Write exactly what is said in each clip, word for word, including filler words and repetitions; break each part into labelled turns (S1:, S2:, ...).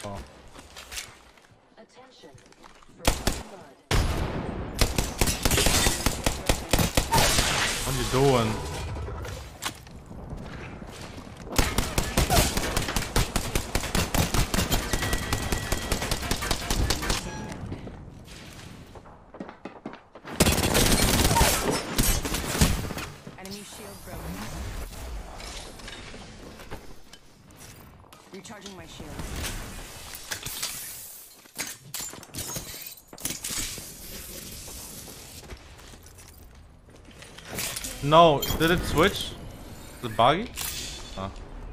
S1: Oh.
S2: Attention. First blood.
S1: What are you doing?
S2: Enemy shield broken. Recharging my shield.
S1: No, did it switch? The buggy? Ah.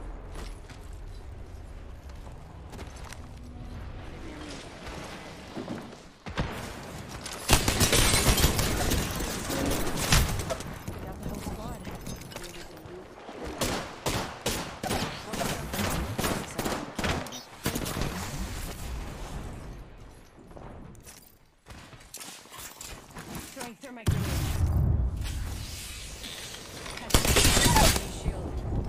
S2: Throwing thermite grenade. Shield.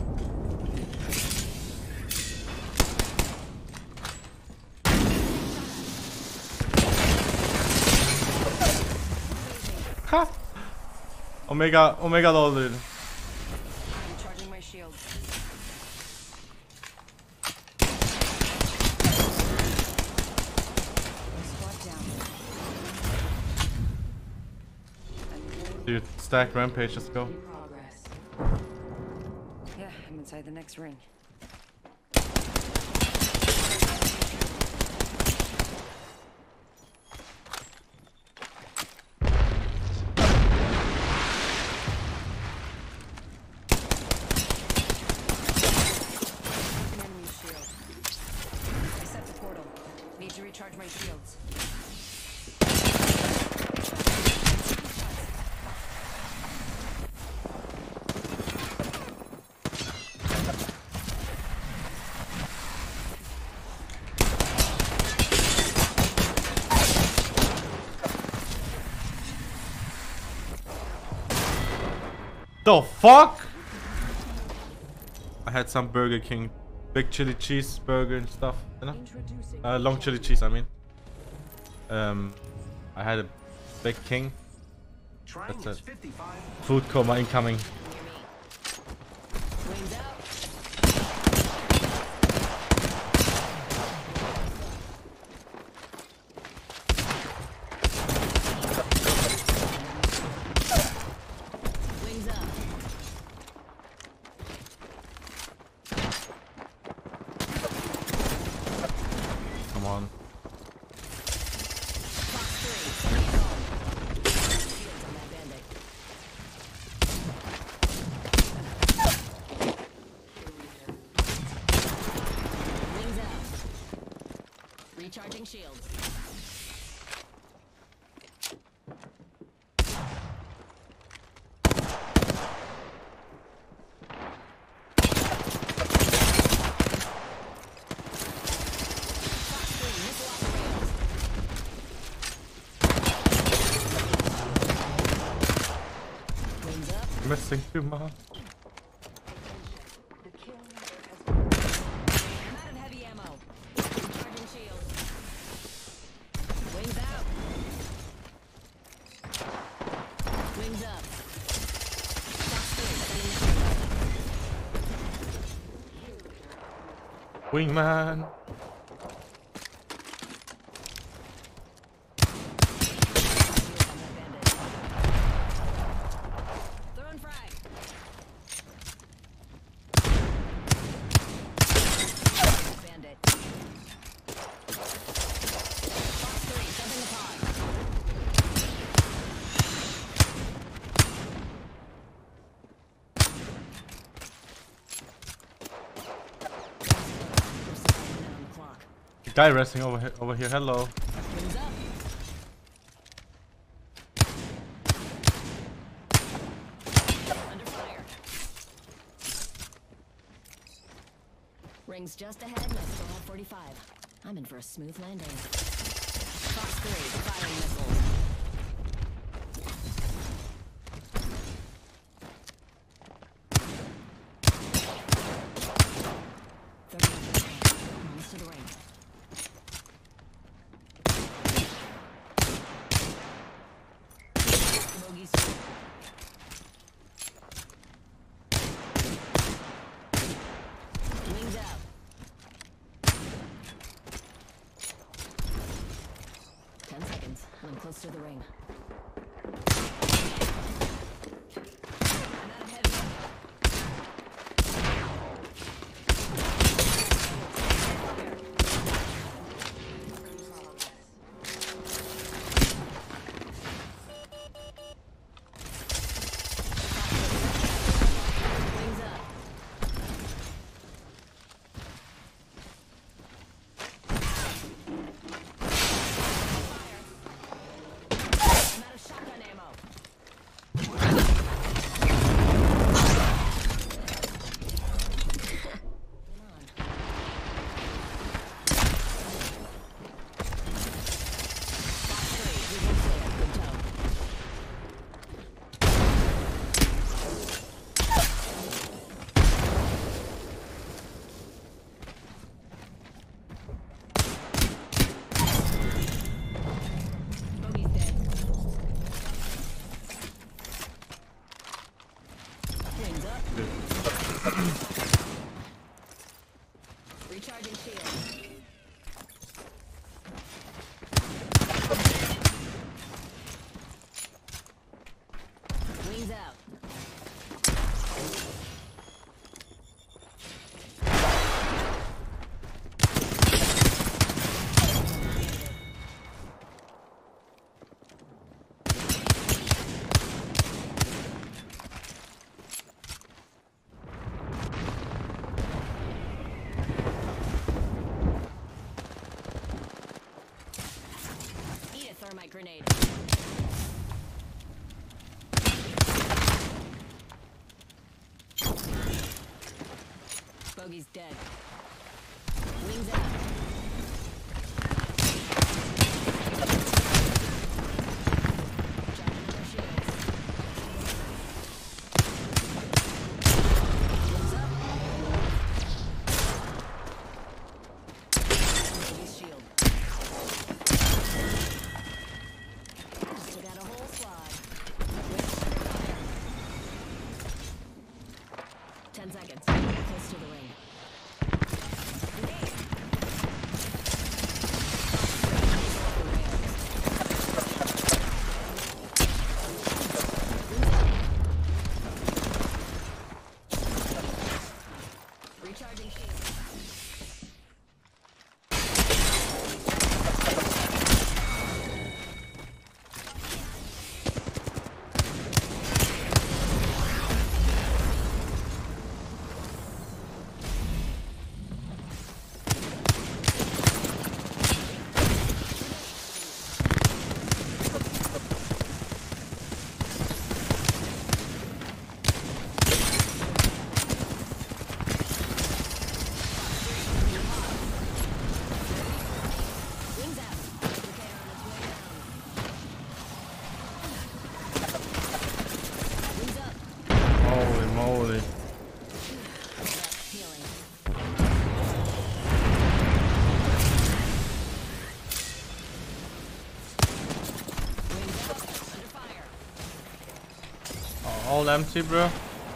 S1: Ha! Omega, Omega lol dude.
S2: Recharging my shield. Squad down.
S1: Dude, stack rampage, let's go.
S2: Progress. Yeah, I'm inside the next ring. Enemy shield. I set the portal. Need to recharge my shields.
S1: The fuck? I had some Burger King, big chili cheese burger and stuff, you know? Uh, long chili cheese, I mean. Um, I had a Big King. That's it. Food coma incoming.
S2: Wings out. Wings up.
S1: Come on.
S2: Box three. Shields on that bandit. Wings out. Recharging shields. Box three. Missile off the rails. Wings up.
S1: Missing too much.
S2: I'm out of heavy ammo. Recharging shields. Wings out. Wings up. Box three. Sending the
S1: Wingman.
S2: Throwing frag. Bandit. Box three. Jumping the pod. We're slowing down the clock.
S1: Guy resting over here. Over here. Hello.
S2: Wings up. Under fire. Rings just ahead, and I still have forty-five. I'm in for a smooth landing. Fox three, firing missiles. thirty. Almost to the ring. to the ring. I'm out of heavy ammo. Wings up. I'm out of shotgun ammo. Bogey's dead. Wings up. Recharging shield. Wings out. Eat a thermite grenade. Bogey's dead. Wings out. Charging their shields. Wings up. Bogey's shield. Still got a whole squad. Wings under fire. Ten seconds. Close to the ring. Grenade. Recharging shield. Wings out. Repair on its way down. Wings up.
S1: Holy moly.
S2: Healing. Wings up. Under fire.
S1: Oh, all empty, bro.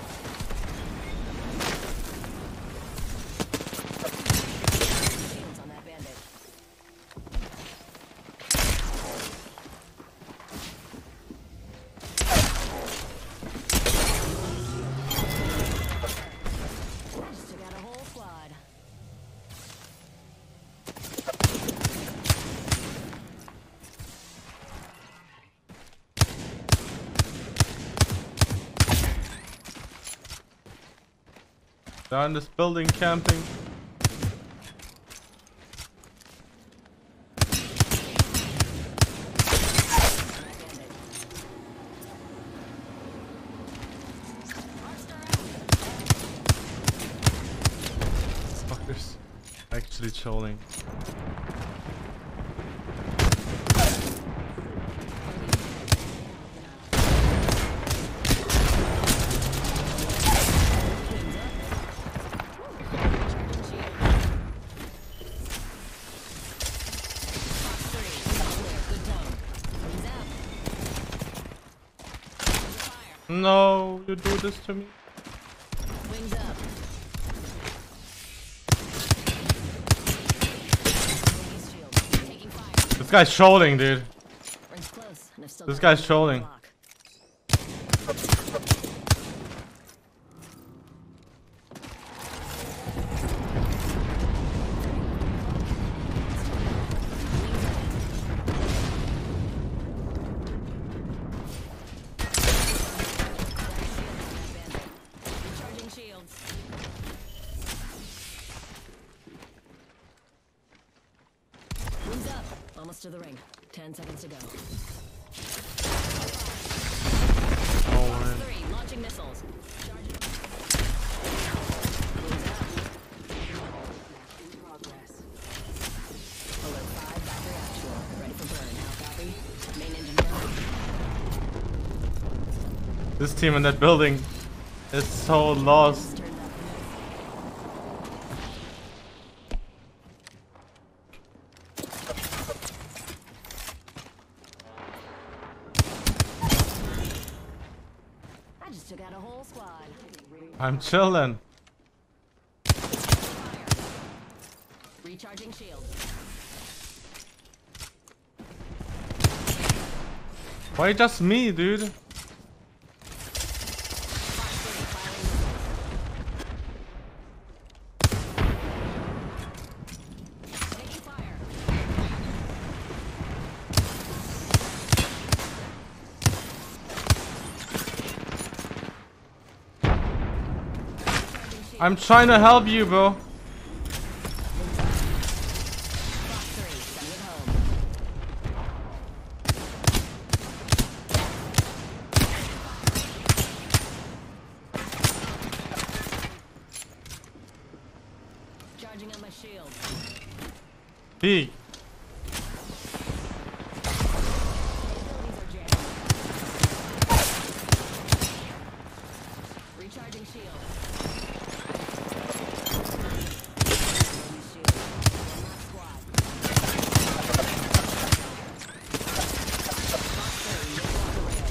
S2: Shields on that bandit. Still got a whole squad.
S1: Down this building camping.
S2: Bandit.
S1: Fuckers. Actually trolling. No, you do this to me.
S2: Wings up. Bogey's shield. Taking fire.
S1: This guy's trolling, dude.
S2: Rings close.
S1: This guy's trolling.
S2: Recharging shields. Wings up. Almost to the ring. Ten seconds to go.
S1: Oh man.
S2: Three. Launching missiles. Charging. Wings up. In progress. Alert five. Battery actual. Ready for burn. How copy? Main engine down.
S1: This team in that building is so lost.
S2: Turned up. I just took out a whole squad.
S1: I'm chilling.
S2: Recharging shield.
S1: Why just me, dude?
S2: Taking fire.
S1: I'm trying to help you, bro.
S2: Fox three. Send it home. Charging on my shield.
S1: Peek.
S2: Abilities are jammed. Recharging shield. Enemy shield. One last squad. Fox three, you're off the rails.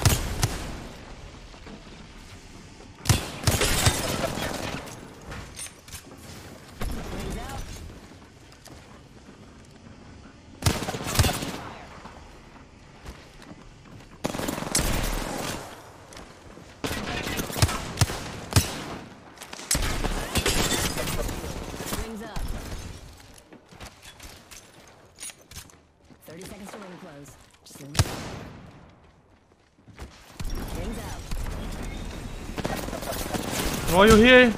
S2: Wings out. Rings up. Thirty seconds to ring close. Just a little. Rings out.
S1: Why are you here?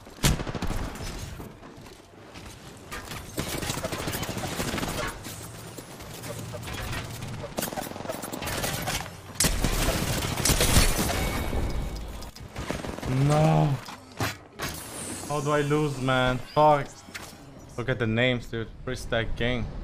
S1: No. How do I lose, man? Fuck. Look at the names, dude. Free stack gang.